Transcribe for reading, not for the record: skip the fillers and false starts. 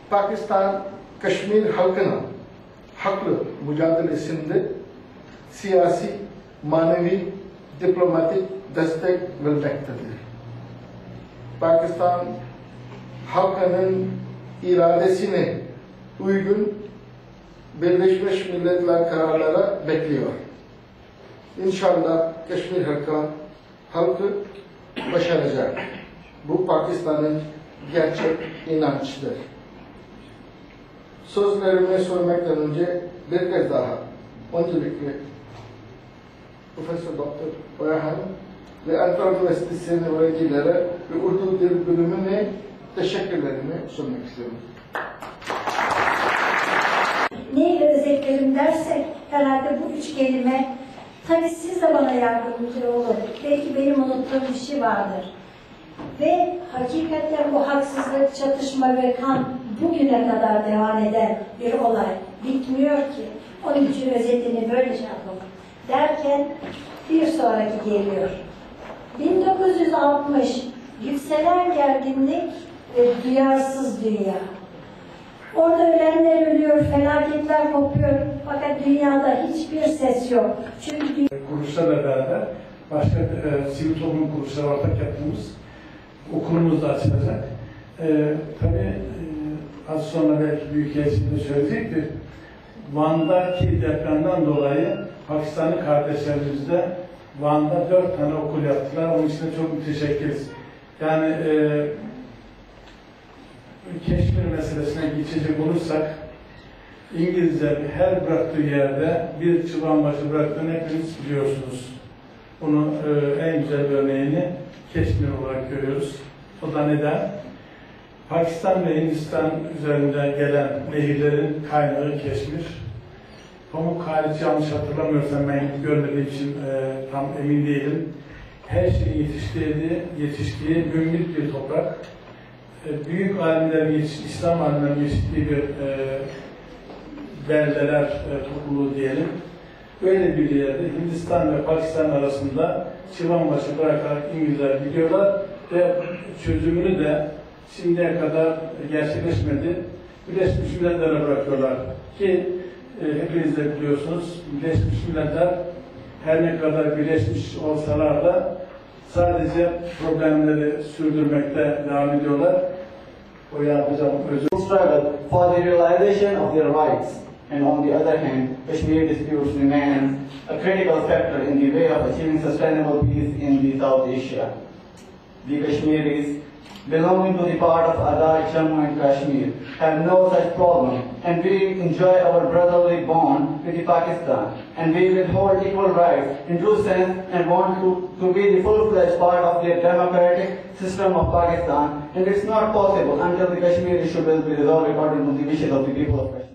Pakistan, Kashmir halkına haklı mücadelesinde siyasi, manevi, diplomatik destek vermektedir. Pakistan halkının iradesine uygun Birleşmiş Milletler kararları bekliyor. İnşallah Kashmir halkı başaracak. Bu Pakistan'ın gerçek inançıdır. Sözlerimi sormaktan önce bir kez daha öncelikle Profesör Doktor Oya Hanım ve Ankara Üniversitesi'nin öğrencilere ve Urdu Dil Bölümüne teşekkürlerimi sunmak istiyorum. Neyle özetlerim dersek herhalde bu üç kelime, tabii siz de bana yardımcı olun. Belki benim unuttuğum bir şey vardır. Ve hakikaten bu haksızlık, çatışma ve kan bugüne kadar devam eden bir olay. Bitmiyor ki. Onun için özetini böylece yapalım. Derken bir sonraki geliyor. 1960 yükselen gerginlik ve duyarsız dünya. Orada ölenler ölüyor, felaketler kopuyor. Fakat dünyada hiçbir ses yok. Çünkü kuruluşlarla beraber başka sivil toplum kuruluşları ortak yaptığımız okulumuz da açılacak. Tabii az sonra belki Büyükelçin de söyleyecektir. Van'daki depremden dolayı Pakistanlı kardeşlerimiz de Van'da 4 tane okul yaptılar. Onun için de çok müteşekkiriz. Yani Keşmir meselesine geçecek olursak İngilizler her bıraktığı yerde bir çıbanbaşı bıraktığını hepiniz biliyorsunuz. Bunun en güzel örneğini Keşmir olarak görüyoruz. O da neden? Pakistan ve Hindistan üzerinden gelen nehirlerin kaynağı Keşmir. Pamuk hariç yanlış hatırlamıyorsam ben görmediğim için tam emin değilim. Her şeyin yetiştiği mümbit bir toprak. Büyük alimlerin İslam alimlerin yetiştiği bir beldeler topluluğu diyelim. Böyle bir yerde Hindistan ve Pakistan arasında çıbanbaşı bırakarak İngilizler gidiyorlar ve çözümünü de şimdiye kadar gerçekleşmedi. Birleşmiş Milletler'e bırakıyorlar ki hepiniz de biliyorsunuz Birleşmiş Milletler her ne kadar birleşmiş olsalar da sadece problemleri sürdürmekte devam ediyorlar. O yapacağım struggle for the realization of their rights, and on the other hand, Kashmir disputes remain a critical factor in the way of achieving sustainable peace in the South Asia. The Kashmiris, belonging to the part of Azad, Jammu and Kashmir, have no such problem, and we enjoy our brotherly bond with the Pakistan, and we will hold equal rights in true sense and want to be the full-fledged part of the democratic system of Pakistan, and it's not possible until the Kashmir issue will be resolved according to the wishes of the people of Kashmir.